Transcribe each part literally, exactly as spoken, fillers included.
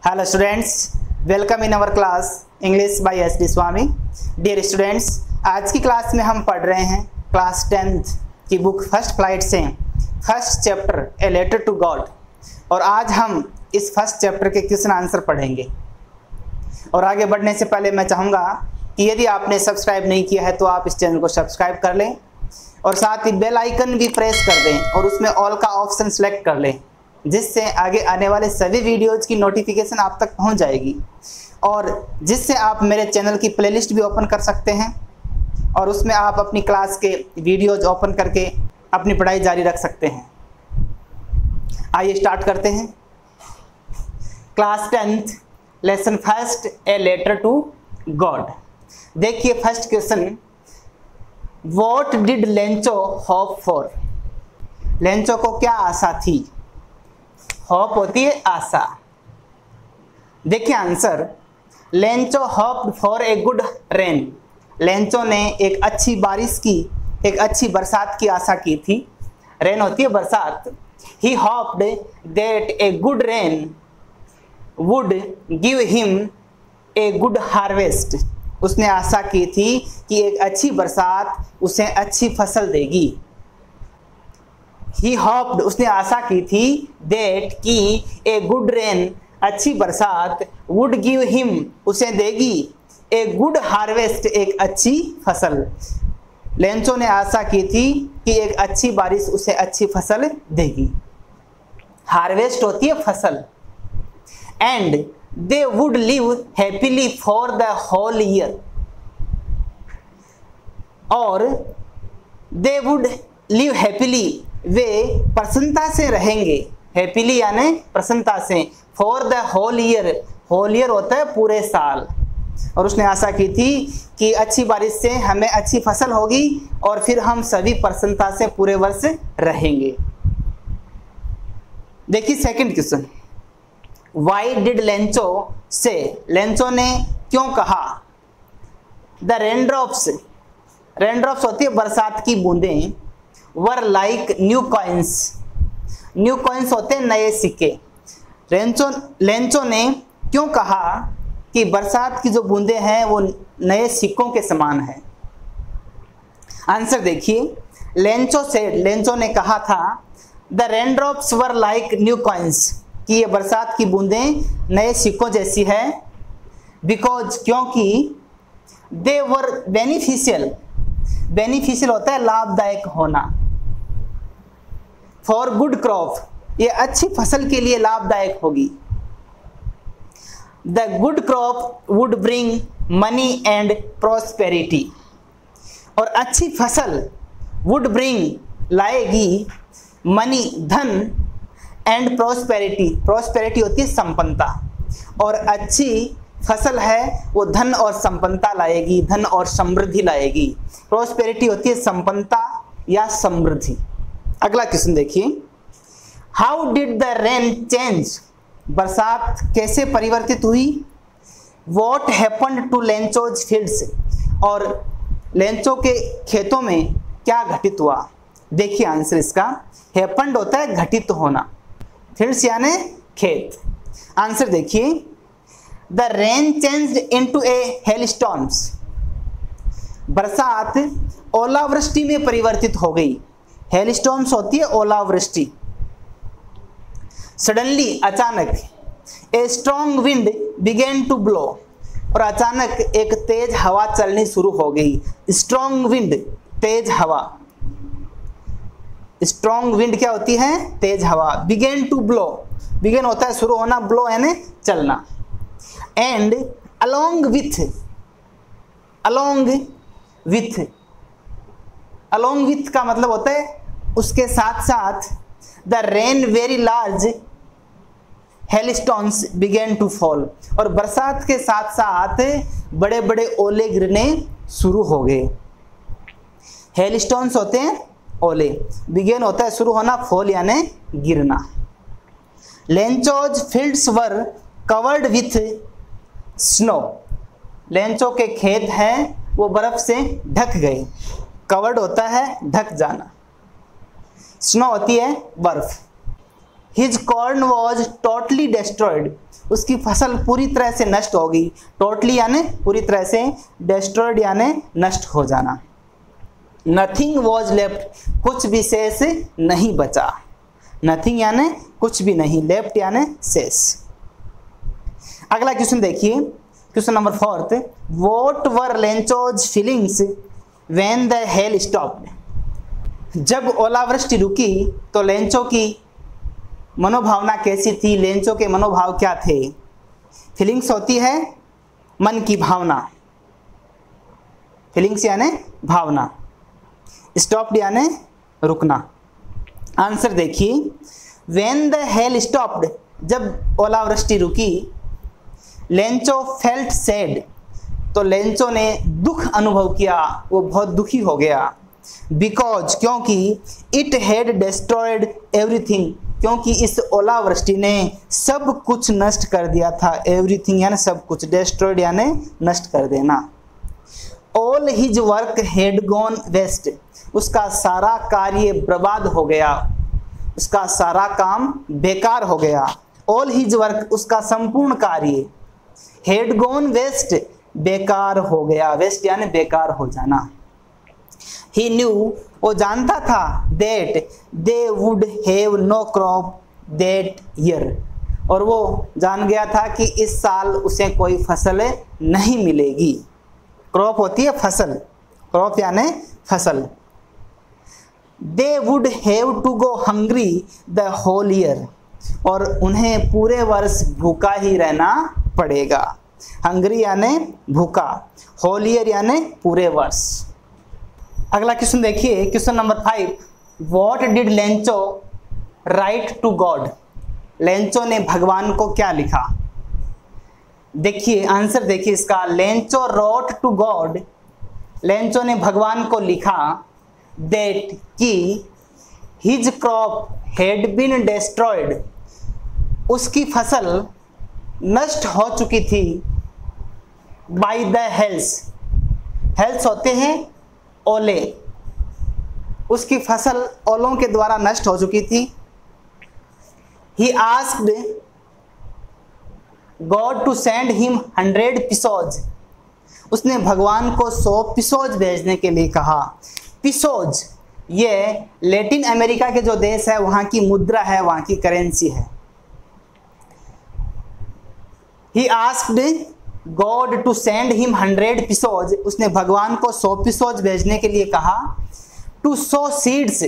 Hello students, welcome in our class English by S D Swami. Dear students, आज की class में हम पढ़ रहे हैं क्लास टेंथ की बुक फर्स्ट फ्लाइट से first chapter a letter to God. और आज हम इस फर्स्ट चैप्टर के क्वेश्चन आंसर पढ़ेंगे। और आगे बढ़ने से पहले मैं चाहूँगा कि यदि आपने सब्सक्राइब नहीं किया है तो आप इस चैनल को सब्सक्राइब कर लें और साथ ही बेल आइकन भी प्रेस कर दें और उसमें ऑल का ऑप्शन सेलेक्ट कर लें, जिससे आगे आने वाले सभी वीडियोज की नोटिफिकेशन आप तक पहुंच जाएगी और जिससे आप मेरे चैनल की प्लेलिस्ट भी ओपन कर सकते हैं और उसमें आप अपनी क्लास के वीडियोज ओपन करके अपनी पढ़ाई जारी रख सकते हैं। आइए स्टार्ट करते हैं। Class tenth lesson first a letter to God. देखिए first question, what did Lencho hope for. Lencho को क्या आशा थी? होप होती है आशा। देखिए answer, Lencho hoped for a good rain. Lencho ने एक अच्छी बारिश की, एक अच्छी बरसात की आशा की थी। रेन होती है बरसात। He hoped that a good rain would give him a good harvest. उसने आशा की थी कि एक अच्छी बरसात उसे अच्छी फसल देगी। He hoped, उसने आशा की थी that कि a good rain, अच्छी बरसात would give him, उसे देगी a good harvest, एक अच्छी फसल। लेंचो ने आशा की थी कि एक अच्छी बारिश उसे अच्छी फसल देगी। हार्वेस्ट होती है फसल। And they would live happily for the whole year, और they would live happily, वे प्रसन्नता से रहेंगे। हैप्पीली यानी प्रसन्नता से। For the whole year, whole year होता है पूरे साल। और उसने आशा की थी कि अच्छी बारिश से हमें अच्छी फसल होगी और फिर हम सभी प्रसन्नता से पूरे वर्ष रहेंगे। देखिए second question, why did Lencho से। लेंचो ने क्यों कहा? द रेनड्रॉप्स, रेनड्रॉप्स होती है बरसात की बूंदें, were like new coins. New coins होते हैं नए सिक्के। लेंचो लेंचो ने क्यों कहा कि बरसात की जो बूंदें हैं वो नए सिक्कों के समान है? आंसर देखिए, लेंचो से लेंचो ने कहा था the raindrops were like new coins, कि ये बरसात की बूंदें नए सिक्कों जैसी है। बिकॉज, क्योंकि दे वर बेनिफिशियल। बेनिफिशियल होता है लाभदायक होना। फॉर गुड क्रॉप, ये अच्छी फसल के लिए लाभदायक होगी। The good crop would bring money and prosperity, और अच्छी फसल वुड ब्रिंग लाएगी मनी धन एंड प्रोस्पेरिटी। प्रोस्पेरिटी होती है संपन्नता, और अच्छी फसल है वो धन और संपन्नता लाएगी, धन और समृद्धि लाएगी। प्रोस्पेरिटी होती है संपन्नता या समृद्धि। अगला क्वेश्चन देखिए, how did the rain change. बरसात कैसे परिवर्तित हुई? What happened to Lencho's fields, और लेंचो के खेतों में क्या घटित हुआ? देखिए आंसर इसका, हैपेंड होता है घटित होना, फील्ड्स यानी खेत। आंसर देखिए, the rain changed into a hailstorms. बरसात ओलावृष्टि में परिवर्तित हो गई। हेलस्टॉर्म्स होती है ओलावृष्टि। सडनली, अचानक, a strong wind began to blow, और अचानक एक तेज हवा चलनी शुरू हो गई। स्ट्रॉन्ग विंड, तेज हवा। स्ट्रॉन्ग विंड क्या होती है? तेज हवा। बिगेन टू ब्लो, बिगेन होता है शुरू होना, ब्लो यानी चलना। And along with, along with, along with का मतलब होता है उसके साथ साथ। The rain very large hailstones began to fall, और बरसात के साथ साथ बड़े बड़े ओले गिरने शुरू हो गए। हेलस्टोन्स होते हैं ओले, बिगेन होता है शुरू होना, फॉल यानी गिरना। Lencho's fields were covered with snow. Lencho के खेत हैं वो बर्फ से ढक गए। कवर्ड होता है ढक जाना, स्नो होती है बर्फ। His corn was totally destroyed, उसकी फसल पूरी तरह से नष्ट होगी। टोटली यानी पूरी तरह से, डिस्ट्रॉयड यानी नष्ट हो जाना। नथिंग वॉज लेफ्ट, कुछ भी शेष नहीं बचा। नथिंग यानी कुछ भी नहीं, लेफ्ट यानी शेष। अगला क्वेश्चन देखिए, question number fourth, what were Lencho's feelings when the hail stopped. जब ओलावृष्टि रुकी तो लेंचो की मनोभावना कैसी थी, लेंचो के मनोभाव क्या थे। फीलिंग्स होती है मन की भावना, फीलिंग्स यानी भावना, स्टॉप्ड यानी रुकना। आंसर देखिए, व्हेन द हेल स्टॉप्ड, जब ओलावृष्टि रुकी, लेंचो फेल्ट सैड, तो लेंचो ने दुख अनुभव किया, वो बहुत दुखी हो गया। बिकॉज, क्योंकि इट हैड डिस्ट्रॉयड एवरीथिंग, क्योंकि इस ओलावृष्टि ने सब कुछ नष्ट कर दिया था। एवरीथिंग यानी सब कुछ, डिस्ट्रॉयड यानी नष्ट कर देना। All his work had gone waste, उसका सारा कार्य बर्बाद हो गया, उसका सारा काम बेकार हो गया। ऑल हिज वर्क, उसका संपूर्ण कार्य, हैड गॉन वेस्ट, बेकार हो गया। वेस्ट यानी बेकार हो जाना। ही न्यू, वो जानता था, that they would have no crop that year, और वो जान गया था कि इस साल उसे कोई फसल नहीं मिलेगी। क्रॉप होती है फसल, क्रॉप यानी फसल। They would have to go hungry the whole year, और उन्हें पूरे वर्ष भूखा ही रहना पड़ेगा। हंग्री यानी भूखा, होल ईयर यानी पूरे वर्ष। अगला क्वेश्चन देखिए, question number five, what did Lencho write to God. Lencho ने भगवान को क्या लिखा। देखिए आंसर देखिए इसका, Lencho wrote to God, Lencho ने भगवान को लिखा दैट कि his crop had been destroyed, उसकी फसल नष्ट हो चुकी थी। बाय द हेल्स, हेल्स होते हैं ओले, उसकी फसल ओलों के द्वारा नष्ट हो चुकी थी। He asked God to send him hundred pesos, उसने भगवान को सौ पिसोज भेजने के लिए कहा। पिसोज ये लैटिन अमेरिका के जो देश है वहाँ की मुद्रा है, वहाँ की करेंसी है। He asked God to send him hundred पिसोज, उसने भगवान को सौ पिसोज भेजने के लिए कहा। To sow seeds,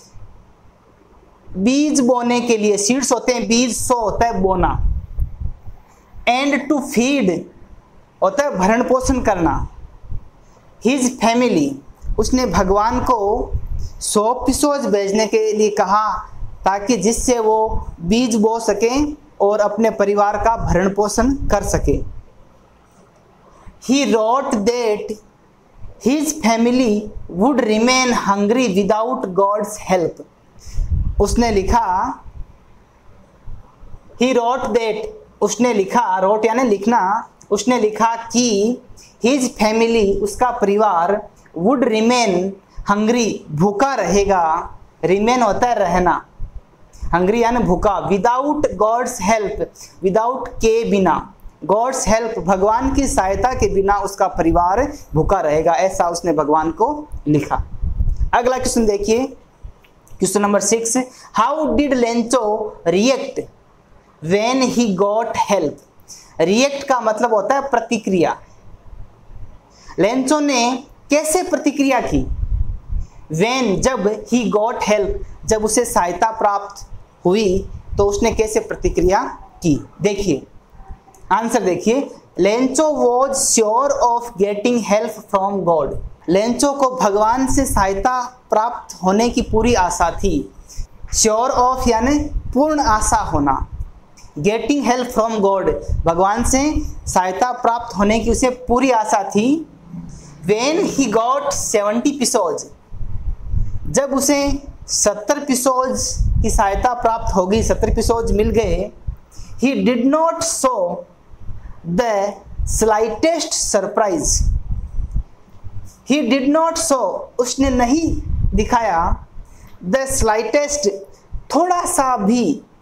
बीज बोने के लिए, सीड्स होते हैं बीज, सो होता है बोना। And to feed होता है भरण पोषण करना। His family, उसने भगवान को सौ पिसोज भेजने के लिए कहा ताकि जिससे वो बीज बो सके और अपने परिवार का भरण पोषण कर सके। He wrote that his family would remain hungry without God's help, उसने लिखा, he wrote that, उसने लिखा, wrote यानी लिखना, उसने लिखा कि his family, उसका परिवार, would remain hungry, भूखा रहेगा। remain होता है रहना, हंग्री यानी भूखा। विदाउट गॉड्स हेल्प, विदाउट के बिना, गॉड्स हेल्प भगवान की सहायता के बिना उसका परिवार भूखा रहेगा, ऐसा उसने भगवान को लिखा। अगला क्वेश्चन देखिए, question number six, how did Lencho react when he got help. React का मतलब होता है प्रतिक्रिया। लेंचो ने कैसे प्रतिक्रिया की। व्हेन, जब, ही गॉट हेल्प, जब उसे सहायता प्राप्त हुई तो उसने कैसे प्रतिक्रिया की। देखिए आंसर देखिए, Lencho was sure of getting help from God, Lencho को भगवान से सहायता प्राप्त होने की पूरी आशा थी। श्योर ऑफ यानी पूर्ण आशा होना, गेटिंग हेल्प फ्रॉम गॉड भगवान से सहायता प्राप्त होने की उसे पूरी आशा थी। When he got seventy pesos, जब उसे सत्तर पिसोज की सहायता प्राप्त होगी, सत्तर पिसोज मिल गए। He did not show the slightest surprise, he did not show, उसने नहीं दिखाया, द स्लाइटेस्ट, थोड़ा सा भी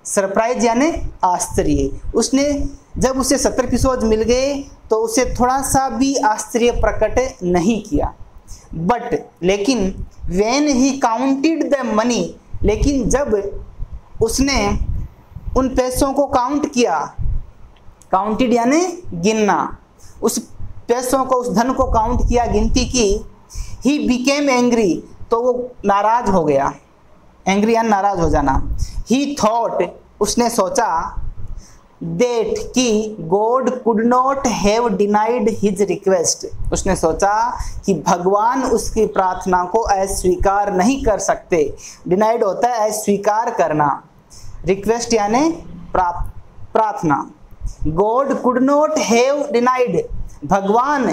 सरप्राइज यानी आश्चर्य। उसने जब उसे सत्तर पिसोज मिल गए तो उसे थोड़ा सा भी आश्चर्य प्रकट नहीं किया। बट लेकिन when he counted the money, लेकिन जब उसने उन पैसों को काउंट किया, काउंटेड यानी गिनना, उस पैसों को, उस धन को काउंट किया, गिनती की, ही बिकेम एंग्री, तो वो नाराज हो गया। एंग्री यानी नाराज हो जाना। ही थॉट, उसने सोचा, दैट कि God could not have denied his request, उसने सोचा कि भगवान उसकी प्रार्थना को अस्वीकार नहीं कर सकते। डिनाइड होता है अस्वीकार करना, रिक्वेस्ट यानी प्रार्थना। God could not have denied, भगवान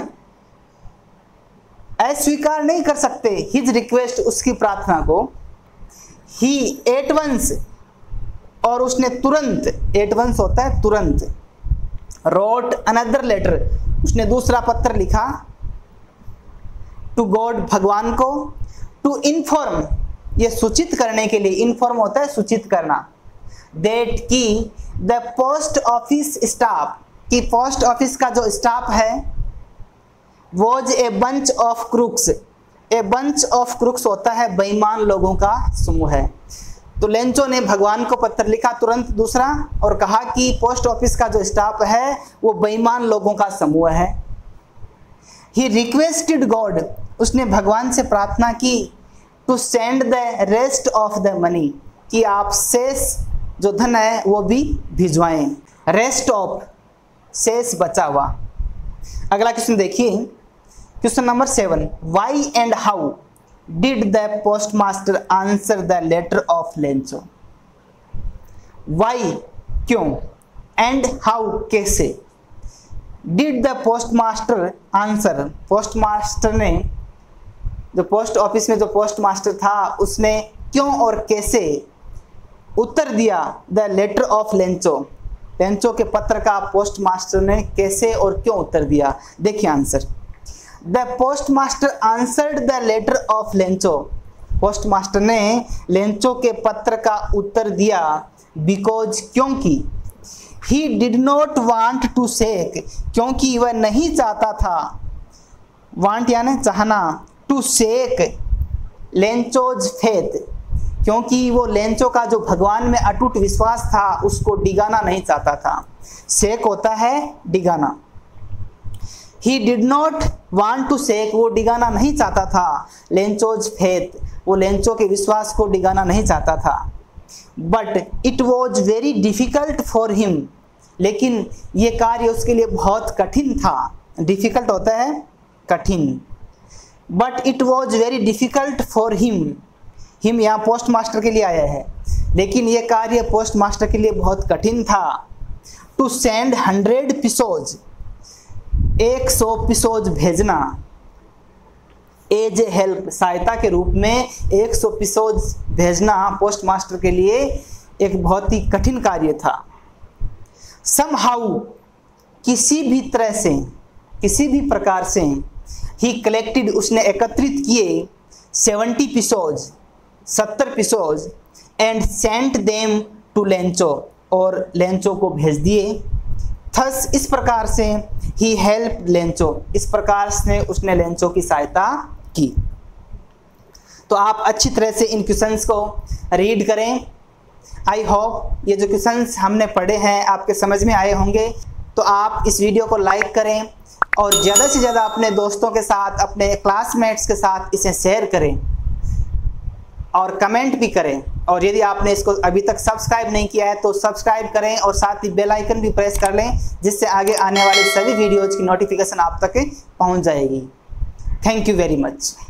अस्वीकार नहीं कर सकते हिज रिक्वेस्ट, उसकी प्रार्थना को। ही एट वंस, और उसने तुरंत, एट वंस होता है तुरंत, रोट अनदर लेटर, उसने दूसरा पत्र लिखा, टू गॉड, भगवान को, टू इन्फॉर्म, ये सूचित करने के लिए, इन्फॉर्म होता है सूचित करना, दैट की द पोस्ट ऑफिस स्टाफ, कि पोस्ट ऑफिस का जो स्टाफ है, was a bunch of crooks, a bunch of crooks होता है बेईमान लोगों का समूह है। तो लेंचो ने भगवान को पत्र लिखा तुरंत दूसरा, और कहा कि पोस्ट ऑफिस का जो स्टाफ है वो बेईमान लोगों का समूह है। ही रिक्वेस्टेड गॉड, उसने भगवान से प्रार्थना की, to send the rest of the money, कि आप शेष जो धन है वो भी भिजवाएं। रेस्ट ऑफ, शेष बचा हुआ। अगला क्वेश्चन देखिए, question number seven, why and how did the postmaster answer the letter of Lencho. Why, क्यों, एंड हाउ, कैसे, did the postmaster answer, postmaster ने, जो पोस्ट ऑफिस में जो पोस्टमास्टर था, उसने क्यों और कैसे उत्तर दिया the letter of Lencho, Lencho के पत्र का पोस्टमास्टर ने कैसे और क्यों उत्तर दिया। देखिए answer, the postmaster answered the letter of Lencho, postmaster ने लेंचो के पत्र का उत्तर दिया, बिकॉज, क्योंकि, he did not want to shake, क्योंकि वह नहीं चाहता था, वांट यानी चाहना, टू सेक लेंचोज फेथ, क्योंकि वो लेंचो का जो भगवान में अटूट विश्वास था उसको डिगाना नहीं चाहता था। सेक होता है डिगाना। He did not want to shake, वो डिगाना नहीं चाहता था, लेंचोज फेथ, वो लेंचो के विश्वास को डिगाना नहीं चाहता था। But it was very difficult for him, लेकिन ये कार्य उसके लिए बहुत कठिन था। डिफिकल्ट होता है कठिन। But it was very difficult for him, him यहाँ पोस्ट मास्टर के लिए आया है, लेकिन ये कार्य पोस्ट मास्टर के लिए बहुत कठिन था। टू सेंड हंड्रेड पिसोज, एक सौ पिसोज भेजना, एज ए हेल्प, सहायता के रूप में एक सौ पिसोज भेजना पोस्ट मास्टर के लिए एक बहुत ही कठिन कार्य था। समहाउ, किसी भी तरह से, किसी भी प्रकार से, ही कलेक्टेड, उसने एकत्रित किए, सेवेंटी पिसोज, सत्तर pesos, and sent them to Lencho, और लेंचो को भेज दिए। थस, इस प्रकार से, ही हेल्प लेंचो, इस प्रकार से उसने लेंचो की सहायता की। तो आप अच्छी तरह से इन क्वेश्चंस को रीड करें। आई होप ये जो क्वेश्चंस हमने पढ़े हैं आपके समझ में आए होंगे। तो आप इस वीडियो को लाइक करें और ज़्यादा से ज़्यादा अपने दोस्तों के साथ, अपने क्लासमेट्स के साथ इसे शेयर करें और कमेंट भी करें। और यदि आपने इसको अभी तक सब्सक्राइब नहीं किया है तो सब्सक्राइब करें और साथ ही बेल आइकन भी प्रेस कर लें, जिससे आगे आने वाले सभी वीडियोज़ की नोटिफिकेशन आप तक पहुंच जाएगी। Thank you very much.